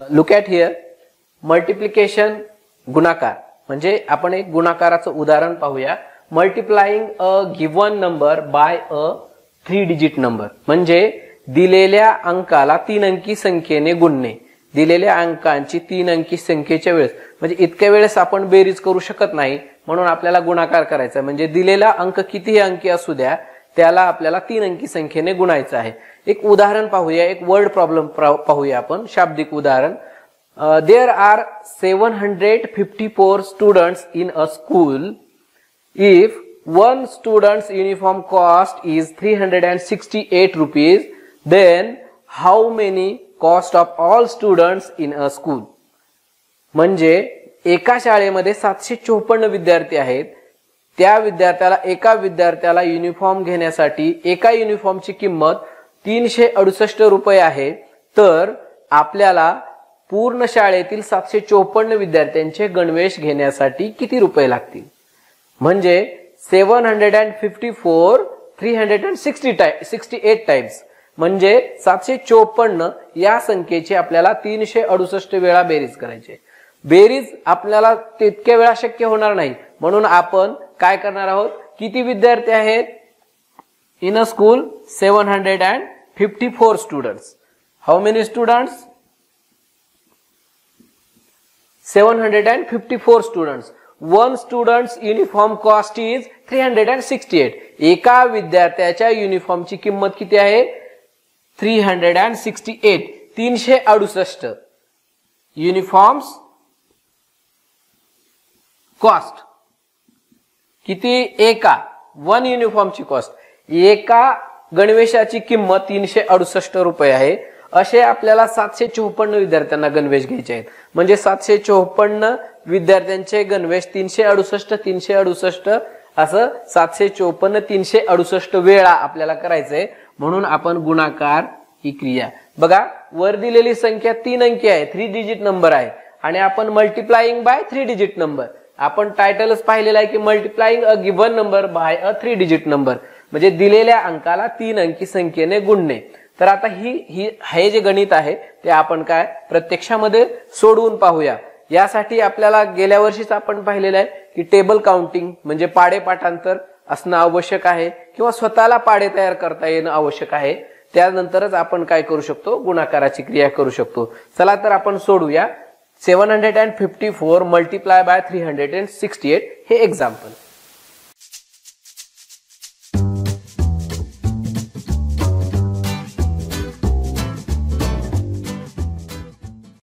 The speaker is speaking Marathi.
लुक ॲट हिअर मल्टिप्लिकेशन गुणाकार म्हणजे आपण एक गुणाकाराचं उदाहरण पाहूया. Multiplying a given number by a 3 digit number म्हणजे दिलेल्या अंकाला 3 अंकी संख्येने गुणणे. दिलेल्या अंकांची 3 अंकी संख्येच्या वेळेस म्हणजे इतक्या वेळेस आपण बेरीज करू शकत नाही म्हणून आपल्याला गुणाकार करायचा म्हणजे दिलेला अंक कितीही अंकी असू द्या त्याला आपल्याला 3 अंकी संख्येने गुणायचं आहे. एक उदाहरण पाहूया, एक वर्ड प्रॉब्लेम पाहूया आपण, शाब्दिक उदाहरण. There are 754 students in a school. If one student's uniform cost is 368 rupees, then how many cost of all students in a school? म्हणजे एका शाळेमध्ये 754 विद्यार्थी आहेत. त्या विद्यार्थ्याला एका विद्यार्थ्याला युनिफॉर्म घेण्यासाठी एका युनिफॉर्मची किंमत 368 रुपये आहे. तर आपल्याला पूर्ण शाळेतील 754 विद्यार्थ्यांचे गणवेश घेण्यासाठी किती रुपये लागतील? म्हणजे 754 368 टाइम्स म्हणजे 754 या संख्येची आपल्याला 368 वेळा बेरीज करायची. बेरीज आपल्याला तितक्या वेळा शक्य होणार नाही म्हणून आपण काय करणार आहोत, किती विद्यार्थी आहेत in a school? 754 students. How many students? 754 students. One students uniform cost is 368. एका विद्यार्थ्याच्या युनिफॉर्मची किंमत किती आहे? 368. 368 युनिफॉर्म्स कॉस्ट किती? एका वन युनिफॉर्मची कॉस्ट, एका गणवेशाची किंमत 368 रुपये आहे. असे आपल्याला 754 विद्यार्थ्यांना गणवेश घ्यायचे आहेत म्हणजे 754 विद्यार्थ्यांचे गणवेश 368 असं 754 368 वेळा आपल्याला करायचंय. म्हणून आपण गुणाकार ही क्रिया बघा, वर दिलेली संख्या 3 अंकी आहे, 3 डिजिट नंबर आहे आणि आपण मल्टिप्लाइंग बाय 3 डिजिट नंबर. आपण टायटलच पाहिलेला आहे की multiplying a given number by a 3 digit number म्हणजे दिलेल्या अंकाला 3 अंकी संख्येने गुणणे. तर आता हे जे गणित आहे ते आपण काय प्रत्यक्षामध्ये सोडवून पाहूया. यासाठी आपल्याला गेल्या वर्षीच आपण पाहिलेलं आहे की टेबल काउंटिंग म्हणजे पाडे पाठांतर असणं आवश्यक आहे किंवा स्वतःला पाडे तयार करता येणं आवश्यक आहे. त्यानंतरच आपण काय करू शकतो, गुणाकाराची क्रिया करू शकतो. चला तर आपण सोडूया. 754 मल्टिप्लाय बाय 368 हे एक्झाम्पल.